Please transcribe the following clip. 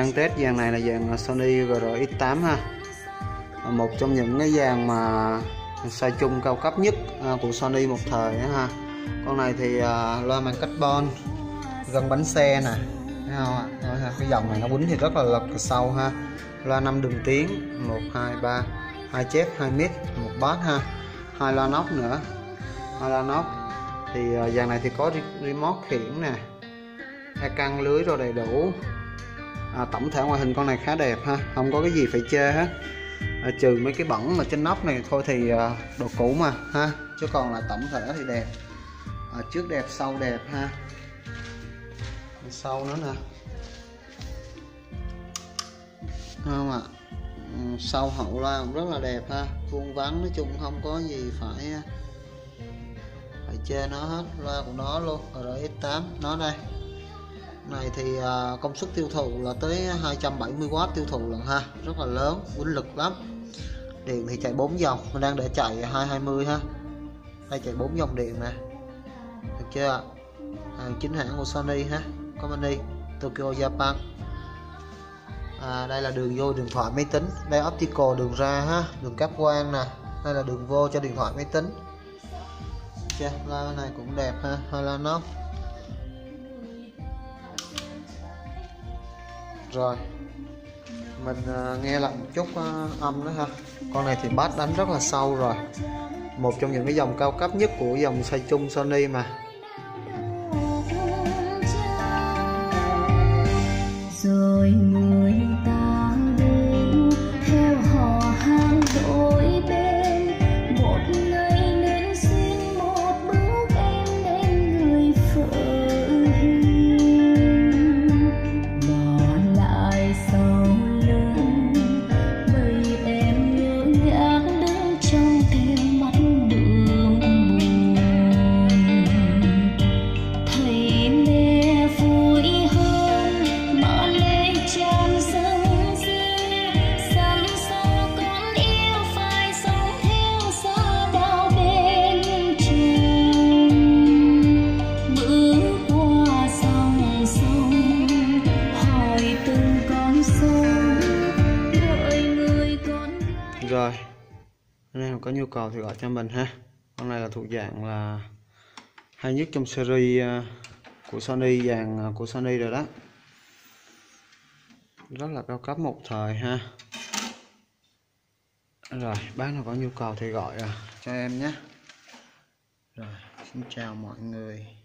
đang test dàn này là dàn Sony GRX8 ha, một trong những cái dàn mà size chung cao cấp nhất của Sony một thời đó ha. Con này thì loa màng carbon, gân bánh xe nè, thấy không ạ? Cái dòng này nó quýnh thì rất là lực sâu ha. Loa 5 đường tiếng, 1 2 3, 2 chép, 2 mid, 1 bass ha, 2 loa nóc nữa, 2 loa nóc. Thì dàn này thì có remote khiển nè, hai căng lưới rồi đầy đủ. Tổng thể ngoại hình con này khá đẹp ha, không có cái gì phải chê hết, trừ mấy cái bẩn mà trên nóc này thôi thì đồ cũ mà ha, chứ còn là tổng thể thì đẹp. Trước đẹp sau đẹp ha, sau nữa nè, không ạ? Sau hậu loa cũng rất là đẹp ha, vuông vắn, nói chung không có gì phải chê nó hết. Loa của nó luôn, RX8 nó đây này thì công suất tiêu thụ là tới 270W tiêu thụ lần ha, rất là lớn, quýnh lực lắm. Điện thì chạy 4 dòng, mình đang để chạy 220 ha, đây chạy 4 dòng điện nè, được chưa? Hàng chính hãng của Sony ha, Company Tokyo Japan. Đây là đường vô điện thoại máy tính, đây optical đường ra ha, đường cáp quang nè, đây là đường vô cho điện thoại máy tính. Chưa? Loa này cũng đẹp ha, hai loa nóc. Rồi mình nghe lại một chút âm nữa ha. Con này thì bass đánh rất là sâu rồi, một trong những cái dòng cao cấp nhất của dòng size chung Sony mà. Rồi người ta đến theo hò hang đổi bên, một ngày nên xin một bước em nên người vợ hiền, bỏ lại sau lưng bầy em nhớ nhác đứng trong thêm mắt đường buồn. Thấy mẹ vui hơn mà lệ tràn dâng dưng, dặn dò con yêu phải sống theo gió đào bên chồng. Bước qua dòng sông hỏi từng con sông, đợi người con gái. Rồi anh em có nhu cầu thì gọi cho mình ha. Con này là thuộc dạng là hay nhất trong series của Sony, dàn của Sony rồi đó, rất là cao cấp một thời ha. Rồi bác nào có nhu cầu thì gọi cho em nhé. Rồi xin chào mọi người.